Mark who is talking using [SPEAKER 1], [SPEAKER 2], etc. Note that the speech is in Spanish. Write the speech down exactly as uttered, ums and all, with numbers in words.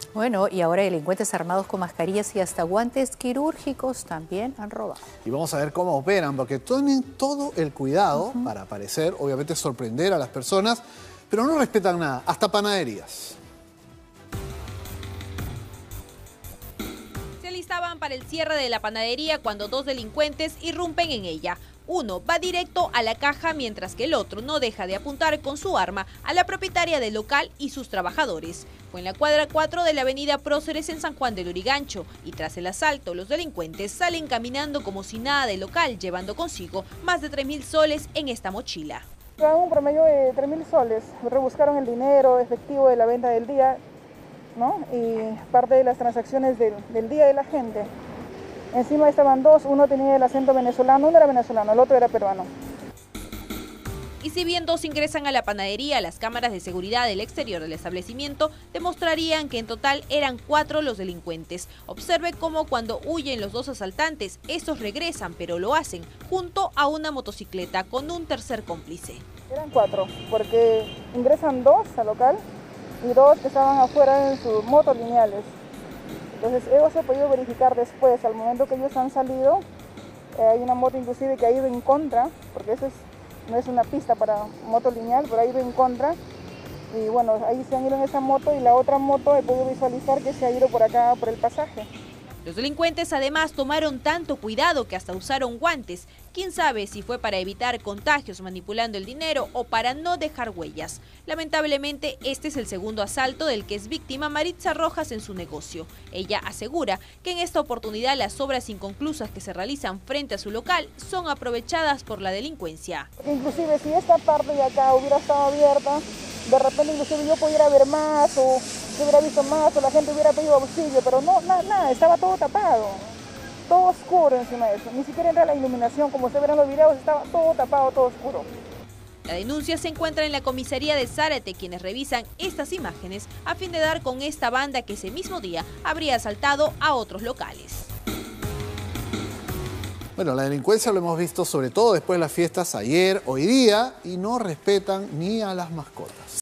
[SPEAKER 1] Bueno, y ahora delincuentes armados con mascarillas y hasta guantes quirúrgicos también han robado.
[SPEAKER 2] Y vamos a ver cómo operan, porque tienen todo el cuidado
[SPEAKER 1] Uh-huh.
[SPEAKER 2] para parecer, obviamente sorprender a las personas, pero no respetan nada, hasta panaderías.
[SPEAKER 3] Se alistaban para el cierre de la panadería cuando dos delincuentes irrumpen en ella. Uno va directo a la caja mientras que el otro no deja de apuntar con su arma a la propietaria del local y sus trabajadores. Fue en la cuadra cuatro de la avenida Próceres en San Juan del Lurigancho y tras el asalto los delincuentes salen caminando como si nada del local, llevando consigo más de tres mil soles en esta mochila.
[SPEAKER 4] Un promedio de tres mil soles, rebuscaron el dinero efectivo de la venta del día, ¿no? Y parte de las transacciones del, del día de la gente. Encima estaban dos, uno tenía el acento venezolano, uno era venezolano, el otro era peruano.
[SPEAKER 3] Y si bien dos ingresan a la panadería, las cámaras de seguridad del exterior del establecimiento demostrarían que en total eran cuatro los delincuentes. Observe cómo cuando huyen los dos asaltantes, estos regresan, pero lo hacen junto a una motocicleta con un tercer cómplice.
[SPEAKER 4] Eran cuatro, porque ingresan dos al local y dos que estaban afuera en sus motos lineales. Entonces eso se ha podido verificar después, al momento que ellos han salido, eh, hay una moto inclusive que ha ido en contra, porque eso es, no es una pista para moto lineal, pero ha ido en contra. Y bueno, ahí se han ido en esa moto y la otra moto he podido visualizar que se ha ido por acá, por el pasaje.
[SPEAKER 3] Los delincuentes además tomaron tanto cuidado que hasta usaron guantes. Quién sabe si fue para evitar contagios manipulando el dinero o para no dejar huellas. Lamentablemente, este es el segundo asalto del que es víctima Maritza Rojas en su negocio. Ella asegura que en esta oportunidad las obras inconclusas que se realizan frente a su local son aprovechadas por la delincuencia.
[SPEAKER 4] Inclusive si esta parte de acá hubiera estado abierta, de repente inclusive yo pudiera ver más o se hubiera visto más o la gente hubiera pedido auxilio, pero no, nada, nada, estaba todo tapado, todo oscuro encima de eso, ni siquiera entra la iluminación, como se ven en los videos, estaba todo tapado, todo oscuro.
[SPEAKER 3] La denuncia se encuentra en la comisaría de Zárate, quienes revisan estas imágenes a fin de dar con esta banda que ese mismo día habría asaltado a otros locales.
[SPEAKER 2] Bueno, la delincuencia lo hemos visto sobre todo después de las fiestas ayer, hoy día, y no respetan ni a las mascotas.